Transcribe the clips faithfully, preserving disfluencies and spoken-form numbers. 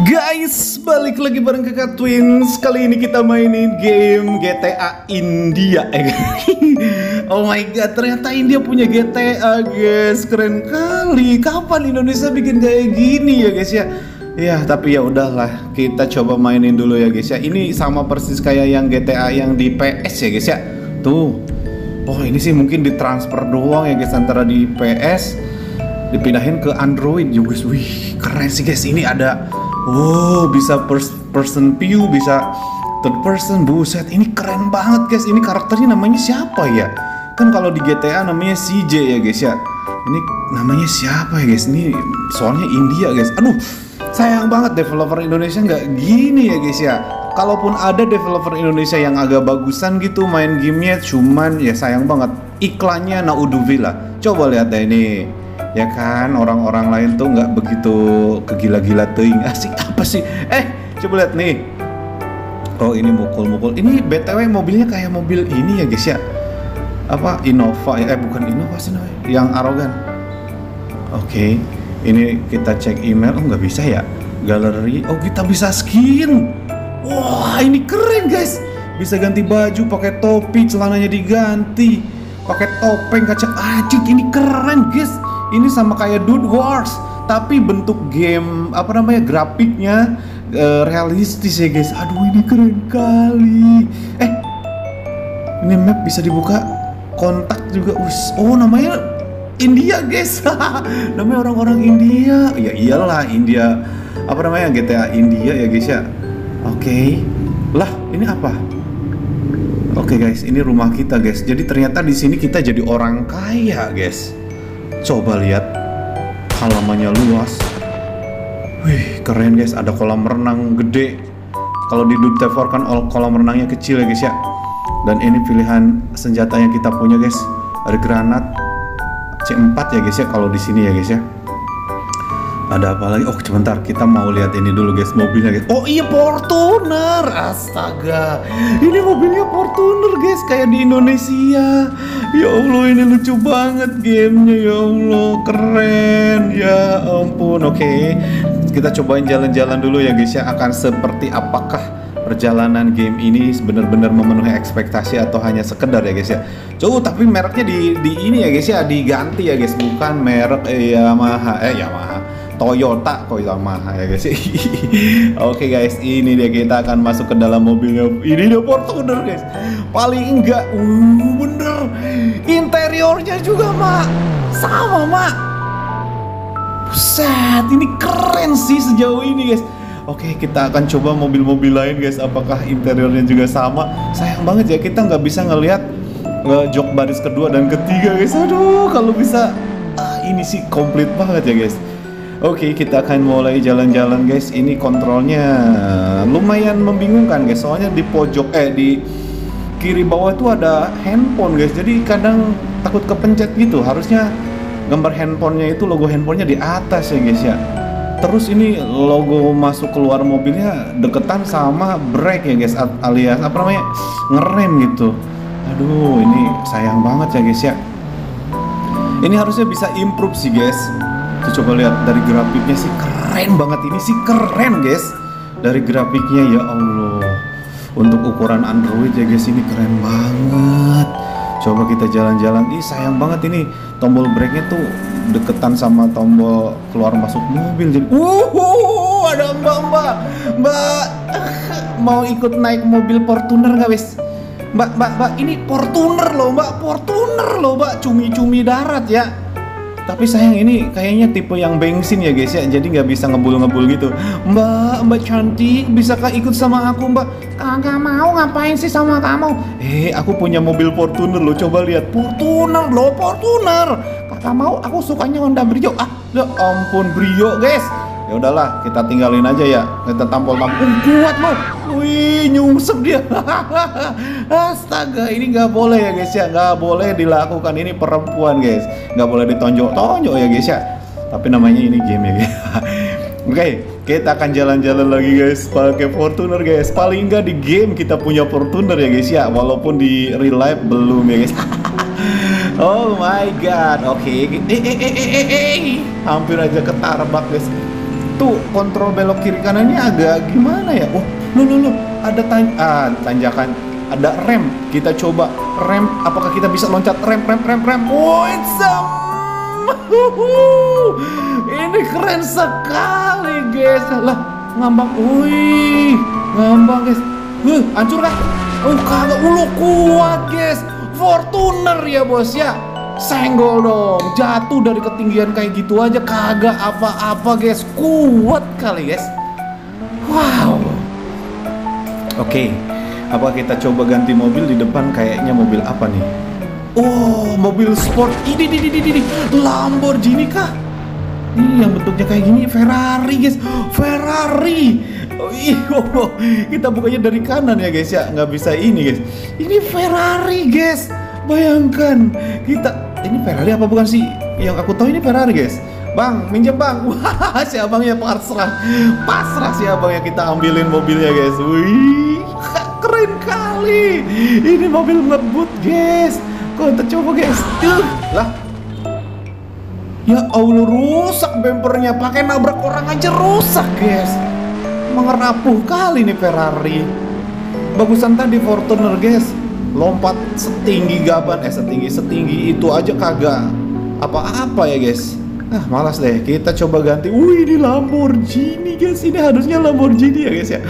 Guys, balik lagi bareng Kakak Twins. Kali ini kita mainin game G T A India. Oh my god, ternyata India punya G T A, guys. Keren kali. Kapan Indonesia bikin kayak gini ya, guys ya? Ya, tapi ya udahlah, kita coba mainin dulu ya, guys ya. Ini sama persis kayak yang G T A yang di P S ya, guys ya. Tuh. Oh, ini sih mungkin ditransfer doang ya, guys, antara di P S dipindahin ke Android ya, guys. Wih, keren sih, guys. Ini ada wow, bisa first person view, bisa third person. Buset, ini keren banget, guys. Ini karakternya namanya siapa ya? Kan kalau di G T A namanya C J ya, guys ya. Ini namanya siapa ya, guys? Ini soalnya India, guys. Aduh, sayang banget developer Indonesia nggak gini ya, guys ya. Kalaupun ada developer Indonesia yang agak bagusan gitu main gamenya, cuman ya sayang banget iklannya naudzubillah. Coba lihat deh ini. Ya kan, orang-orang lain tuh nggak begitu kegila-gila teuing. Asik apa sih? Eh, coba lihat nih. Oh, ini mukul-mukul. Ini B T W mobilnya kayak mobil ini ya, guys ya. Apa? Innova ya? Eh, bukan Innova sih namanya. Yang arogan. Oke. Okay. Ini kita cek email. Oh, nggak bisa ya? Galeri. Oh, kita bisa skin. Wah, ini keren, guys. Bisa ganti baju, pakai topi, celananya diganti, pakai topeng kaca ajik. Ini keren, guys. Ini sama kayak Dude Wars, tapi bentuk game apa namanya grafiknya e, realistis ya, guys. Aduh, ini keren kali. Eh, ini map bisa dibuka, kontak juga. Us, oh namanya India, guys. Namanya orang-orang India. Ya iyalah, India. Apa namanya G T A India ya, guys ya. Oke, okay. Lah ini apa? Oke, okay, guys, ini rumah kita, guys. Jadi ternyata di sini kita jadi orang kaya, guys. Coba lihat, halamannya luas. Wih, keren, guys. Ada kolam renang gede. Kalau di Dude T empat kan kolam renangnya kecil ya, guys ya. Dan ini pilihan senjata yang kita punya, guys. Ada granat C empat ya, guys ya. Kalau di sini ya, guys ya. Ada apa lagi? Oh, sebentar, kita mau lihat ini dulu, guys, mobilnya, guys. Oh iya, Fortuner. Astaga, ini mobilnya Fortuner, guys, kayak di Indonesia. Ya Allah, ini lucu banget gamenya. Ya Allah, keren. Ya ampun. Oke, okay. Kita cobain jalan-jalan dulu ya, guys ya. Akan seperti apakah perjalanan game ini benar-benar memenuhi ekspektasi atau hanya sekedar ya, guys ya. Coba, tapi mereknya di, di ini ya, guys ya, diganti ya, guys. Bukan merek eh, Yamaha. Eh, Yamaha. Toyota kok Yamaha ya, guys. Oke, guys, ini dia, kita akan masuk ke dalam mobilnya. Ini dia Fortuner, guys. Paling enggak, uh, bener. Interiornya juga, Mak. Sama, Mak. Buset, ini keren sih sejauh ini, guys. Oke, kita akan coba mobil-mobil lain, guys. Apakah interiornya juga sama? Sayang banget ya, kita nggak bisa ngelihat uh, jok baris kedua dan ketiga, guys. Aduh, kalau bisa, uh, ini sih komplit banget ya, guys. Oke, kita akan mulai jalan-jalan, guys. Ini kontrolnya lumayan membingungkan, guys. Soalnya di pojok, eh di kiri bawah itu ada handphone, guys. Jadi kadang takut kepencet gitu. Harusnya gambar handphonenya itu, logo handphonenya di atas ya, guys ya. Terus ini logo masuk keluar mobilnya deketan sama brake ya, guys. Alias apa namanya, ngerem gitu. Aduh, ini sayang banget ya, guys ya. Ini harusnya bisa improve sih, guys. Tuh, coba lihat dari grafiknya sih keren banget. Ini sih keren, guys. Dari grafiknya, ya Allah. Untuk ukuran Android ya, guys, ini keren banget. Coba kita jalan-jalan. Ih, sayang banget ini tombol brake-nya tuh deketan sama tombol keluar masuk mobil. Jadi uh, ada mbak-mbak. Mbak mau ikut naik mobil Fortuner nggak, guys? Mbak, mbak, mbak, ini Fortuner loh, mbak. Fortuner loh, mbak. Cumi-cumi darat ya. Tapi sayang ini kayaknya tipe yang bensin ya, guys ya. Jadi nggak bisa ngebul-ngebul gitu. Mbak, mbak cantik, bisakah ikut sama aku, mbak? Kagak mau, ngapain sih sama kamu? Eh, aku punya mobil Fortuner loh, coba lihat. Fortuner loh, Fortuner. Kagak mau, aku sukanya Honda Brio. Ah, ya ampun, Brio, guys. Ya udahlah, kita tinggalin aja ya. Kita tampol-tampol. Uh, kuat loh. Wih, nyungsep dia. Astaga, ini nggak boleh ya, guys ya. Nggak boleh dilakukan. Ini perempuan, guys. Nggak boleh ditonjok-tonjok ya, guys ya. Tapi namanya ini game ya, guys. Oke, okay, kita akan jalan-jalan lagi, guys, pakai Fortuner, guys. Paling nggak di game kita punya Fortuner ya, guys ya. Walaupun di real life belum ya, guys. Oh my god. Oke, okay. eh, eh, eh, eh, eh, eh. Hampir aja ketarbak, guys. itu kontrol belok kiri kanannya agak gimana ya? Oh, lo lo lo ada tan ah, tanjakan, ada rem. Kita coba rem. Apakah kita bisa loncat rem rem rem rem? Oh, it's a... ini keren sekali guys. Lah, ngambang. Wih, ngambang guys. Huh, hancur kah? Oh, kagak. Ulu kuat guys. Fortuner ya bos ya. Senggol dong, jatuh dari ketinggian kayak gitu aja kagak apa-apa guys, kuat kali guys. Wow. Oke, okay. Apa kita coba ganti mobil di depan? Kayaknya mobil apa nih? Oh, mobil sport. Ini, ini, ini, ini, Lamborghini kah? Ini yang bentuknya kayak gini, Ferrari guys, Ferrari. Oh, iya, kita bukanya dari kanan ya guys ya, nggak bisa ini guys. Ini Ferrari guys. Bayangkan kita. Ini Ferrari apa bukan sih? Yang aku tahu ini Ferrari guys. Bang, minjem bang. Wah, si abangnya pasrah. Pasrah si abangnya, kita ambilin mobilnya guys. Wih, keren kali. Ini mobil ngebut guys. Kok kita coba guys. Tuh, lah. Ya Allah, rusak bempernya. Pakai nabrak orang aja rusak guys. Mengerapuh kali nih Ferrari. Bagusan tadi Fortuner guys. Lompat setinggi gaban, eh setinggi setinggi itu aja kagak apa-apa ya guys. Ah, malas deh, kita coba ganti. Wih, ini Lamborghini guys, ini harusnya Lamborghini ya guys ya.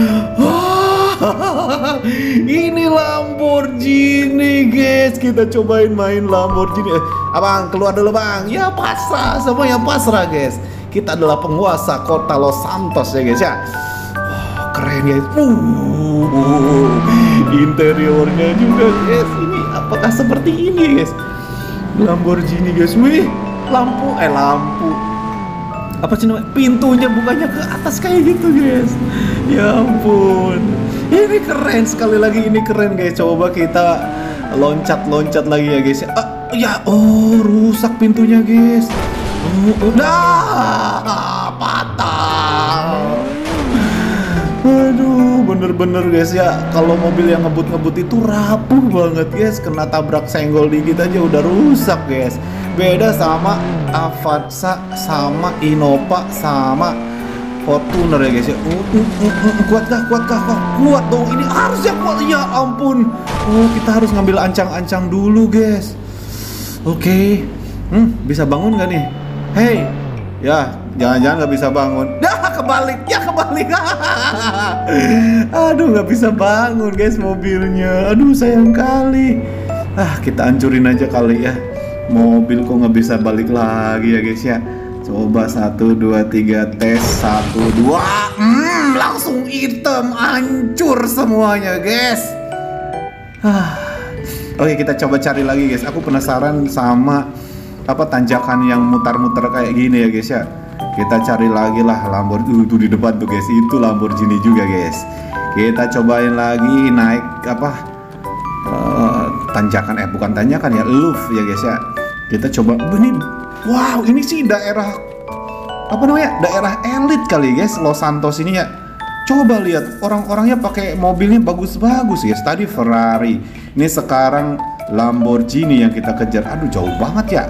Ini Lamborghini guys, kita cobain main Lamborghini. Eh, abang keluar dulu bang. Ya pasrah, semuanya pasrah guys. Kita adalah penguasa kota Los Santos ya guys ya. Keren guys. Uh, interiornya juga guys. Ini apakah seperti ini guys? Lamborghini guys. Wih, lampu eh lampu. Apa sih namanya? Pintunya bukanya ke atas kayak gitu guys. Ya ampun. Ini keren sekali lagi, ini keren guys. Coba kita loncat-loncat lagi ya guys. Ah, ya oh, rusak pintunya guys. Oh, udah patah. Aduh, bener-bener guys ya, kalau mobil yang ngebut-ngebut itu rapuh banget guys. Kena tabrak senggol dikit aja udah rusak guys. Beda sama Avanza, sama Innova, sama Fortuner ya guys ya. Uh, uh, uh, uh, kuat kah, kuat kah, kah? Kuat dong, ini harusnya kuat. Ya ampun. Oh, kita harus ngambil ancang-ancang dulu guys. Oke, okay. hmm, bisa bangun gak nih? Hey, ya jangan-jangan nggak bisa bangun. Dah kebalik, ya kebalik. Aduh, nggak bisa bangun guys mobilnya. Aduh, sayang kali. Ah, kita hancurin aja kali ya. Mobil kok nggak bisa balik lagi ya guys ya. Coba satu dua tiga tes satu dua. Hmm, langsung hitam, hancur semuanya guys. Ah, oke kita coba cari lagi guys. Aku penasaran sama apa tanjakan yang mutar-mutar kayak gini ya guys ya. Kita cari lagi lah Lamborghini. Itu di depan tuh guys, itu Lamborghini juga guys. Kita cobain lagi naik apa uh, tanjakan, eh bukan tanjakan ya, loop ya guys ya. Kita coba, ini wow, ini sih daerah apa namanya, daerah elit kali guys, Los Santos ini ya. Coba lihat orang-orangnya pakai mobilnya bagus-bagus guys. Tadi Ferrari, ini sekarang Lamborghini yang kita kejar. Aduh, jauh banget ya.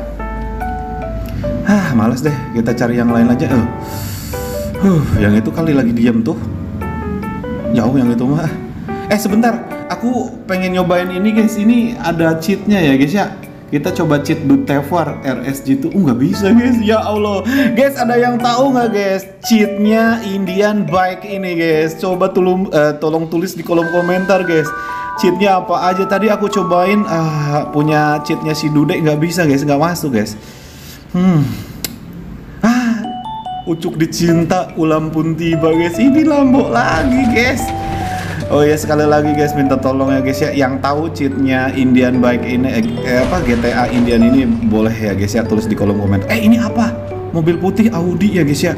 Ah, malas deh, kita cari yang lain aja. Uh, uh, yang itu kali lagi diam tuh. Jauh yang itu mah. Eh sebentar, aku pengen nyobain ini guys. Ini ada cheatnya ya guys ya. Kita coba cheat Dutevar R S G tuh. Uh, nggak bisa guys, ya Allah. Guys, ada yang tahu nggak guys cheatnya Indian Bike ini guys? Coba tolong, uh, tolong tulis di kolom komentar guys. Cheatnya apa aja? Tadi aku cobain uh, punya cheatnya si Dude, nggak bisa guys, nggak masuk guys. Hmm, ah, ucuk dicinta, ulam pun tiba guys. Ini Lambo lagi guys. Oh ya, sekali lagi guys, minta tolong ya guys ya. Yang tahu cheatnya Indian Bike ini, eh, apa G T A Indian ini, boleh ya guys ya, tulis di kolom komentar. Eh ini apa? Mobil putih Audi ya guys ya.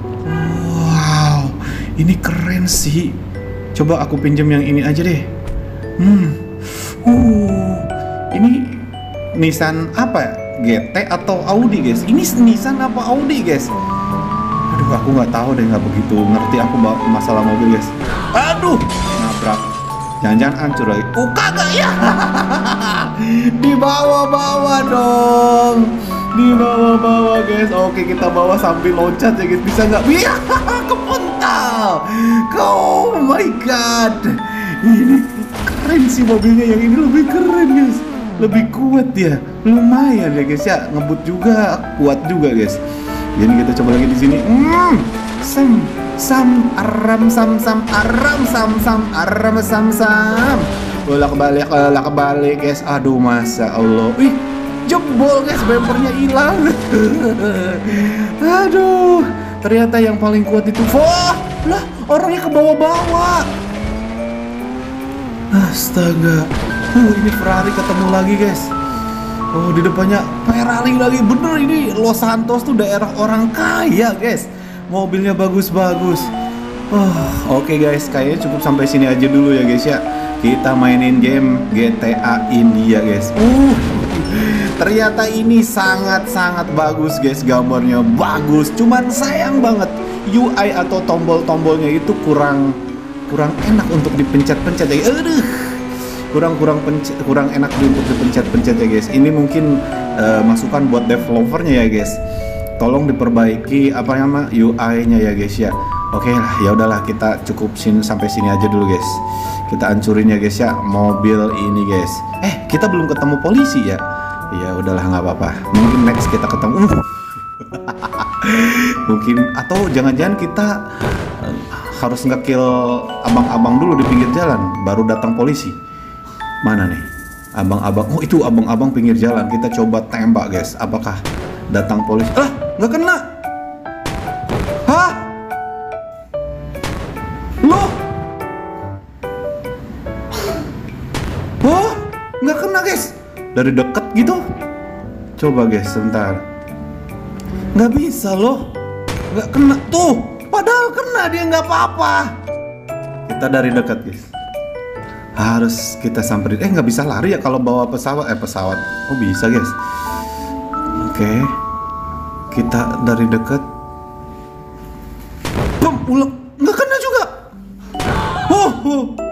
Wow, ini keren sih. Coba aku pinjam yang ini aja deh. Hmm, uh, ini Nissan apa ya? G T atau Audi guys? Ini Nissan apa Audi guys? Aduh, aku nggak tahu deh, nggak begitu ngerti aku masalah mobil guys. Aduh, nabrak. Jangan-jangan hancur lagi. Oh kagak ya. Dibawa-bawa dong. Di bawah-bawah guys. Oke, kita bawa sambil loncat ya guys. Bisa nggak? Iya, kepental. Oh my god. Ini keren sih mobilnya, yang ini lebih keren guys. Lebih kuat ya. Lumayan ya guys ya. Ngebut juga, kuat juga guys. Jadi kita coba lagi di sini. Hmm, sam sam aram sam sam aram sam sam aram sam sam. Bolak balik bolak balik guys. Aduh, masa Allah. Ih, jebol guys, bempernya hilang. Aduh, ternyata yang paling kuat itu. Wah, lah orangnya ke bawah-bawah. Astaga. Uh, ini Ferrari ketemu lagi guys. Oh, di depannya Ferrari lagi. Bener, ini Los Santos tuh daerah orang kaya guys. Mobilnya bagus-bagus. Oh, oke okay guys, kayaknya cukup sampai sini aja dulu ya guys ya. Kita mainin game G T A India guys. Uh, ternyata ini sangat-sangat bagus guys, gambarnya bagus. Cuman sayang banget U I atau tombol-tombolnya itu kurang kurang enak untuk dipencet-pencet ya. Aduh, kurang kurang pencet, kurang enak untuk dipencet-pencet ya guys. Ini mungkin uh, masukan buat developernya ya guys. Tolong diperbaiki apa nama U I-nya ya guys ya. Oke lah, ya udahlah, kita cukup sini sampai sini aja dulu guys. Kita hancurin ya guys ya mobil ini guys. Eh, kita belum ketemu polisi ya. Ya udahlah, nggak apa-apa. Mungkin next kita ketemu. Mungkin, atau jangan-jangan kita uh, harus nge-kill abang-abang dulu di pinggir jalan, baru datang polisi. Mana nih abang-abang? Oh, itu abang-abang pinggir jalan. Kita coba tembak guys. Apakah datang polisi? Ah, nggak kena. Hah? Loh? Oh, nggak kena guys. Dari deket gitu. Coba guys, sebentar. Nggak bisa loh. Nggak kena tuh. Padahal kena, dia nggak apa-apa. Kita dari dekat guys. Harus kita samperin. Eh, nggak bisa lari ya kalau bawa pesawat. Eh, pesawat. Oh, bisa guys. Oke. Kita dari dekat. Bum, ulang. Nggak kena juga. Oh, oh.